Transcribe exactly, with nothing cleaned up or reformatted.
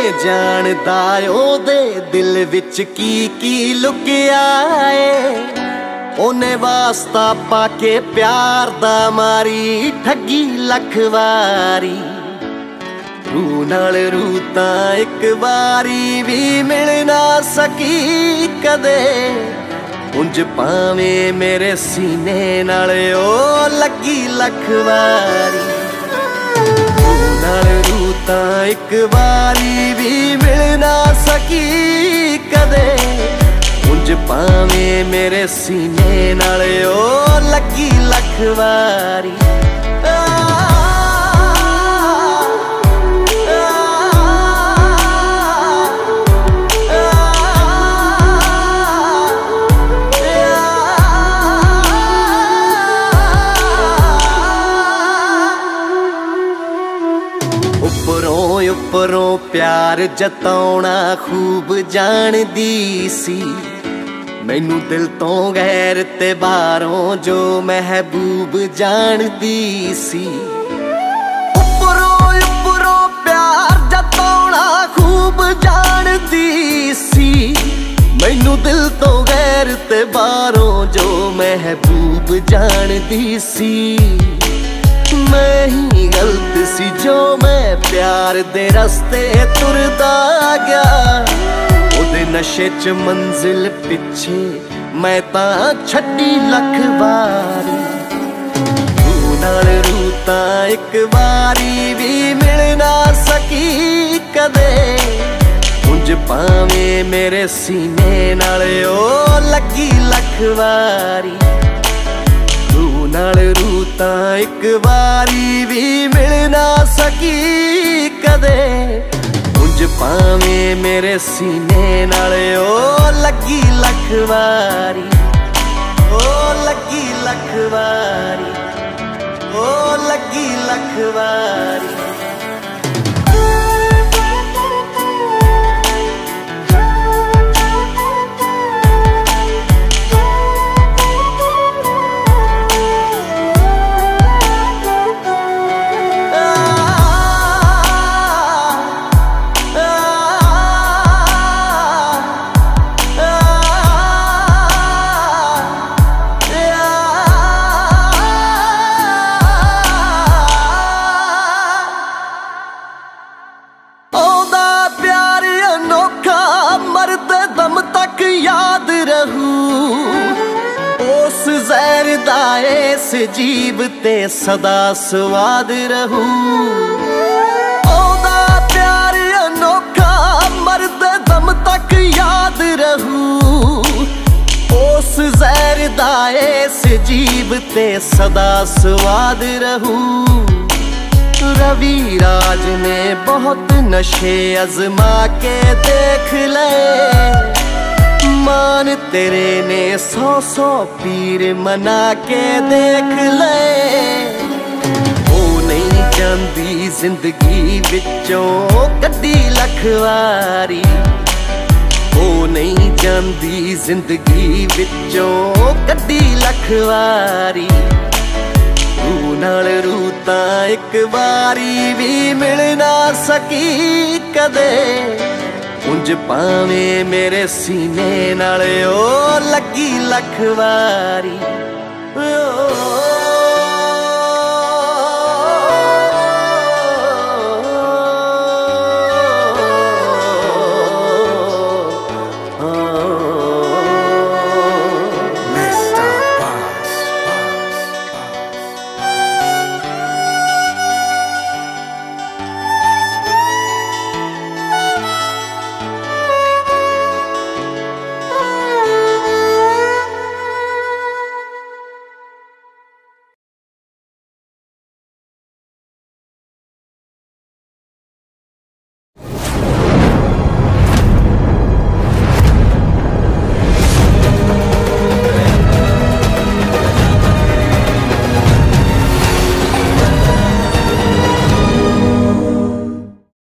जानदा ओदे दिल विच की की लुकिया है। ओने वास्ता पाके प्यार दा मारी ठगी लख वारी। रू नाल रू तां इक वारी भी मिल ना सकी कदे। उंज भावें मेरे सीने नाल ओ लगी लख वारी। रू नाल रू तां इक वारी भी मिल ना सकी कदे। उंज भावें मेरे सीने नाल ओ लगी लख वारी। उपरों उपरों प्यार जताउणा खूब जानदी सी। मैनू दिल तो गैर ते बाहरों जो महबूब जानदी सी। उपरों उपरों प्यार जताउणा खूब जानदी सी। मैनू दिल तो गैर ते बाहरों जो महबूब जानदी सी। मैं ही गलत सी जो मैं प्यार दे रस्ते तुरदा गया। ओदे नशे च मंजिल पिछे मैं तां छड्डी लख वारी। रू नाल रू तां इक वारी भी मिल ना सकी कदे। उंज भावें मेरे सीने नाल ओ लगी लख वारी। रू नाल रू तां इक वारी भी मिल ना सकी कदे। उंज भावें मेरे सीने नाल ओ लगी लख वारी। ओ लगी लख वारी। ओ लगी लख वारी। याद रहूं उस ज़हर दा इस जीब ते सदा स्वाद रहूं। ओदा प्यार अनोखा मरदे दम तक याद रहूं। उस ज़हर दा इस जीब ते सदा स्वाद रहूं। रवि राज ने बहुत नशे अजमा के देख ले। मान तेरे ने सौ सौ पीर मना के देख ले। ओ नहीं जानदी जिंदगी विचों कड्डी लख वारी। ओ नहीं जानदी जिंदगी विचों कड्डी लख वारी। रू नाल रू तां इक वारी भी मिल ना सकी कदे। उंज भावें मेरे सीने नाल ओ लगी लख वारी।